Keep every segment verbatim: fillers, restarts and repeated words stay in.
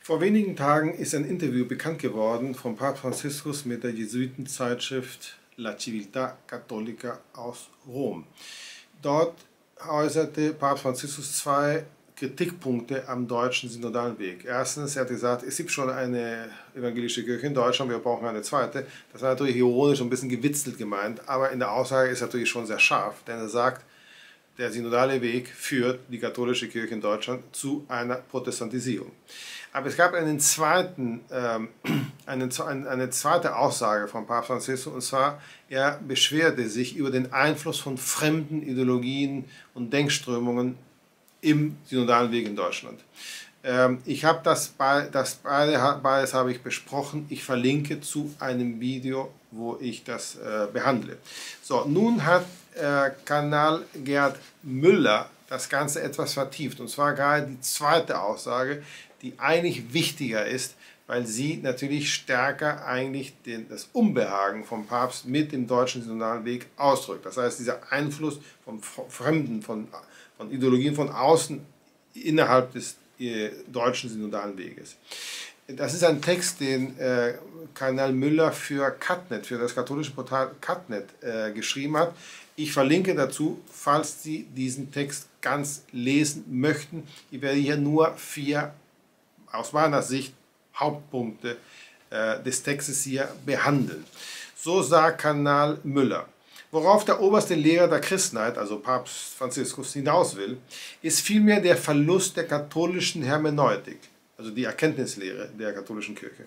Vor wenigen Tagen ist ein Interview bekannt geworden von Papst Franziskus mit der Jesuitenzeitschrift La Civiltà Cattolica aus Rom. Dort äußerte Papst Franziskus zwei Kritikpunkte am deutschen synodalen Weg. Erstens, er hat gesagt, es gibt schon eine evangelische Kirche in Deutschland, wir brauchen eine zweite. Das war natürlich ironisch und ein bisschen gewitzelt gemeint, aber in der Aussage ist er natürlich schon sehr scharf, denn er sagt, der synodale Weg führt die katholische Kirche in Deutschland zu einer Protestantisierung. Aber es gab einen zweiten, ähm, eine, eine zweite Aussage von Papst Franziskus, und zwar, er beschwerte sich über den Einfluss von fremden Ideologien und Denkströmungen im synodalen Weg in Deutschland. Ähm, ich habe das, das beide, beides habe ich besprochen. Ich verlinke zu einem Video, wo ich das äh, behandle. So, nun hat äh, Kardinal Gerd Müller das Ganze etwas vertieft, und zwar gerade die zweite Aussage, die eigentlich wichtiger ist, weil sie natürlich stärker eigentlich den, das Unbehagen vom Papst mit dem deutschen synodalen Weg ausdrückt. Das heißt, dieser Einfluss von Fremden, von, von Ideologien von außen innerhalb des äh, deutschen synodalen Weges. Das ist ein Text, den äh, Kardinal Müller für Catnet, für das katholische Portal Catnet äh, geschrieben hat. Ich verlinke dazu, falls Sie diesen Text ganz lesen möchten. Ich werde hier nur vier, aus meiner Sicht, Hauptpunkte äh, des Textes hier behandeln. So sagt Kardinal Müller: Worauf der oberste Lehrer der Christenheit, also Papst Franziskus, hinaus will, ist vielmehr der Verlust der katholischen Hermeneutik, also die Erkenntnislehre der katholischen Kirche,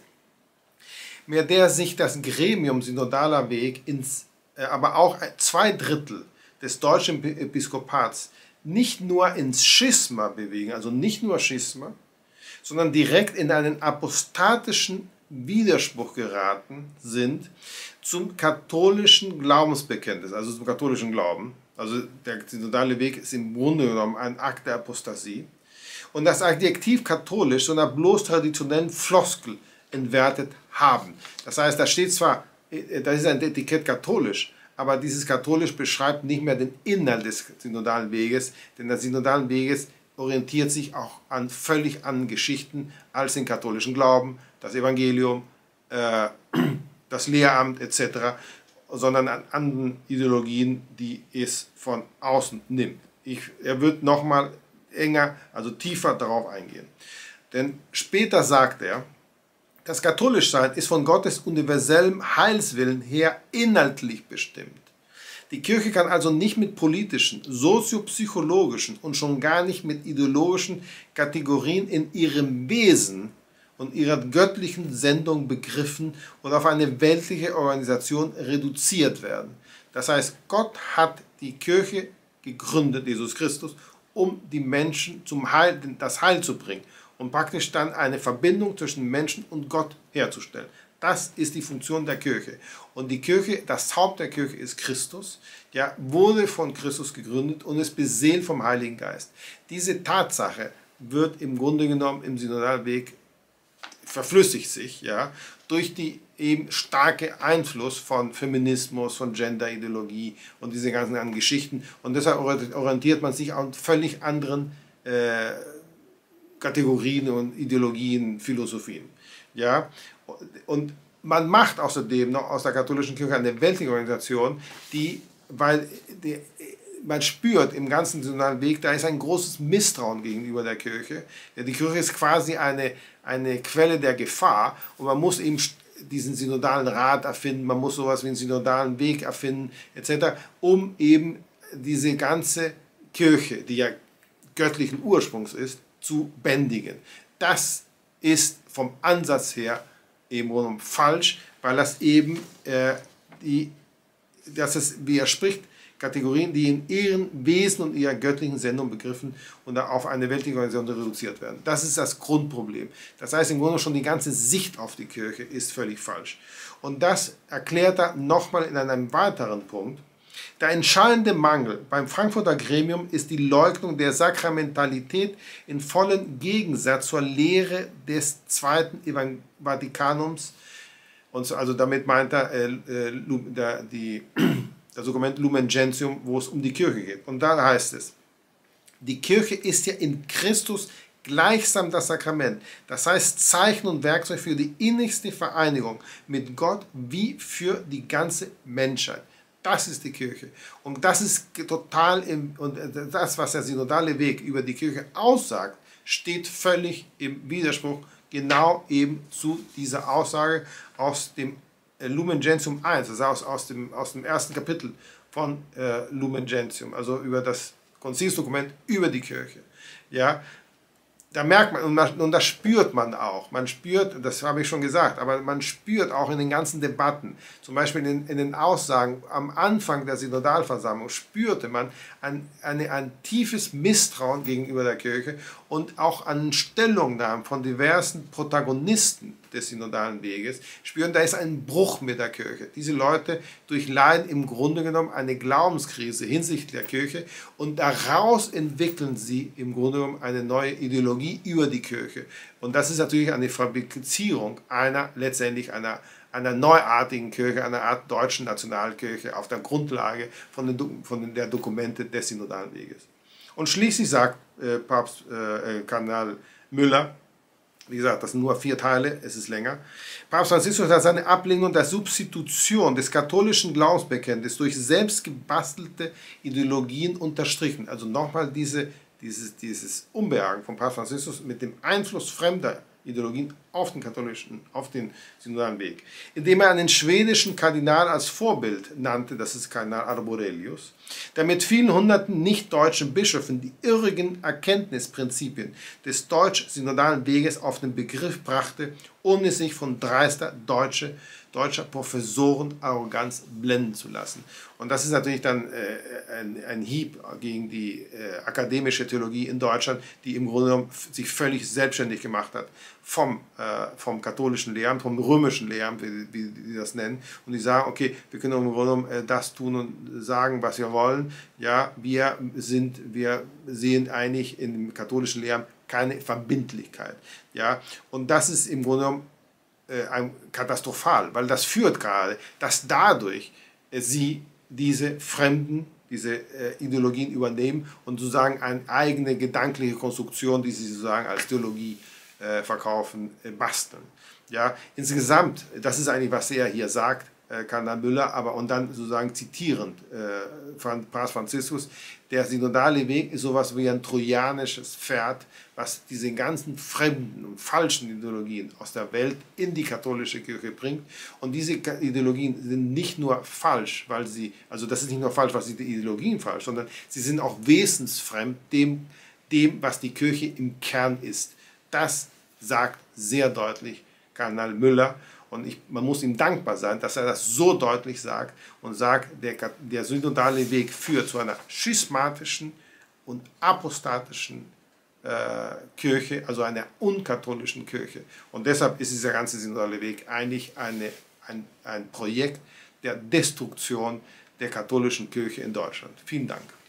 mit der sich das Gremium synodaler Weg, ins, äh, aber auch zwei Drittel des deutschen Episkopats nicht nur ins Schisma bewegen, also nicht nur Schisma, sondern direkt in einen apostatischen Widerspruch geraten sind zum katholischen Glaubensbekenntnis, also zum katholischen Glauben. Also der synodale Weg ist im Grunde genommen ein Akt der Apostasie. Und das Adjektiv katholisch, sondern bloß traditionellen Floskel entwertet haben. Das heißt, da steht zwar, das ist ein Etikett katholisch, aber dieses katholisch beschreibt nicht mehr den Inhalt des synodalen Weges, denn der synodalen Weges orientiert sich auch an völlig anderen Geschichten als den katholischen Glauben, das Evangelium, äh, das Lehramt et cetera, sondern an anderen Ideologien, die es von außen nimmt. Ich, er wird nochmal enger, also tiefer darauf eingehen. Denn später sagt er, das Katholischsein ist von Gottes universellem Heilswillen her inhaltlich bestimmt. Die Kirche kann also nicht mit politischen, soziopsychologischen und schon gar nicht mit ideologischen Kategorien in ihrem Wesen und ihrer göttlichen Sendung begriffen und auf eine weltliche Organisation reduziert werden. Das heißt, Gott hat die Kirche gegründet, Jesus Christus, um die Menschen zum Heil, das Heil zu bringen und praktisch dann eine Verbindung zwischen Menschen und Gott herzustellen. Das ist die Funktion der Kirche. Und die Kirche, das Haupt der Kirche ist Christus, ja, wurde von Christus gegründet und ist beseelt vom Heiligen Geist. Diese Tatsache wird im Grunde genommen im synodalen Weg verflüssigt sich, ja, durch die eben starke Einfluss von Feminismus, von Genderideologie und diese ganzen anderen Geschichten. Und deshalb orientiert man sich an völlig anderen äh, Kategorien und Ideologien, Philosophien. Ja? Und man macht außerdem noch aus der katholischen Kirche eine weltliche Organisation, die, weil die, man spürt im ganzen synodalen Weg, da ist ein großes Misstrauen gegenüber der Kirche. Ja, die Kirche ist quasi eine, eine Quelle der Gefahr und man muss eben diesen synodalen Rat erfinden, man muss sowas wie einen synodalen Weg erfinden, et cetera, um eben diese ganze Kirche, die ja göttlichen Ursprungs ist, zu bändigen. Das ist vom Ansatz her eben falsch, weil das eben äh, die, dass es widerspricht Kategorien, die in ihren Wesen und ihrer göttlichen Sendung begriffen und auf eine weltliche Organisation reduziert werden. Das ist das Grundproblem. Das heißt, im Grunde schon die ganze Sicht auf die Kirche ist völlig falsch. Und das erklärt er nochmal in einem weiteren Punkt. Der entscheidende Mangel beim Frankfurter Gremium ist die Leugnung der Sakramentalität in vollem Gegensatz zur Lehre des Zweiten Vatikanums. Und also damit meint er äh, äh, der, die, das Dokument Lumen Gentium, wo es um die Kirche geht. Und da heißt es, die Kirche ist ja in Christus gleichsam das Sakrament, das heißt Zeichen und Werkzeug für die innigste Vereinigung mit Gott wie für die ganze Menschheit. Das ist die Kirche. Und das ist total, im, und das, was der synodale Weg über die Kirche aussagt, steht völlig im Widerspruch genau eben zu dieser Aussage aus dem Lumen Gentium eins, also aus, aus, dem, aus dem ersten Kapitel von äh, Lumen Gentium, also über das Konzilsdokument über die Kirche. Ja, da merkt man, und, man, und das spürt man auch, man spürt, das habe ich schon gesagt, aber man spürt auch in den ganzen Debatten, zum Beispiel in, in den Aussagen am Anfang der Synodalversammlung, spürte man ein, eine, ein tiefes Misstrauen gegenüber der Kirche und auch an Stellungnahmen von diversen Protagonisten des synodalen Weges, spüren, da ist ein Bruch mit der Kirche. Diese Leute durchleiden im Grunde genommen eine Glaubenskrise hinsichtlich der Kirche und daraus entwickeln sie im Grunde genommen eine neue Ideologie über die Kirche. Und das ist natürlich eine Fabrizierung einer, letztendlich einer, einer neuartigen Kirche, einer Art deutschen Nationalkirche auf der Grundlage von, den, von der Dokumente des synodalen Weges. Und schließlich sagt äh, Papst äh, Kardinal Müller, wie gesagt, das sind nur vier Teile, es ist länger. Papst Franziskus hat seine Ablehnung der Substitution des katholischen Glaubensbekenntnisses durch selbst gebastelte Ideologien unterstrichen. Also nochmal diese, dieses, dieses Umbehagen von Papst Franziskus mit dem Einfluss fremder Ideologien auf den katholischen, auf den synodalen Weg. Indem er einen schwedischen Kardinal als Vorbild nannte, das ist Kardinal Arborelius, der mit vielen hunderten nicht-deutschen Bischöfen die irrigen Erkenntnisprinzipien des deutsch-synodalen Weges auf den Begriff brachte, ohne sich von dreister deutsche, deutscher Professorenarroganz blenden zu lassen. Und das ist natürlich dann äh, ein, ein Hieb gegen die äh, akademische Theologie in Deutschland, die im Grunde genommen sich völlig selbstständig gemacht hat vom, äh, vom katholischen Lehramt, vom römischen Lehramt, wie, wie die das nennen. Und die sagen, okay, wir können im Grunde genommen äh, das tun und sagen, was wir wollen. Ja, wir, sind, wir sehen eigentlich in dem katholischen Lehramt keine Verbindlichkeit. Ja, und das ist im Grunde genommen äh, katastrophal, weil das führt gerade, dass dadurch äh, sie diese fremden, diese äh, Ideologien übernehmen und sozusagen eine eigene gedankliche Konstruktion, die sie sozusagen als Theologie äh, verkaufen, äh, basteln. Ja, insgesamt, das ist eigentlich, was er hier sagt, äh, Kardinal Müller, aber und dann sozusagen zitierend äh, von Papst Franziskus, der synodale Weg ist sowas wie ein trojanisches Pferd, was diese ganzen fremden und falschen Ideologien aus der Welt in die katholische Kirche bringt. Und diese Ideologien sind nicht nur falsch, weil sie, also das ist nicht nur falsch, was die Ideologien falsch, sondern sie sind auch wesensfremd dem, dem, was die Kirche im Kern ist. Das sagt sehr deutlich Kardinal Müller. Und ich, man muss ihm dankbar sein, dass er das so deutlich sagt und sagt, der, der synodale Weg führt zu einer schismatischen und apostatischen äh, Kirche, also einer unkatholischen Kirche. Und deshalb ist dieser ganze synodale Weg eigentlich eine, ein, ein Projekt der Destruktion der katholischen Kirche in Deutschland. Vielen Dank.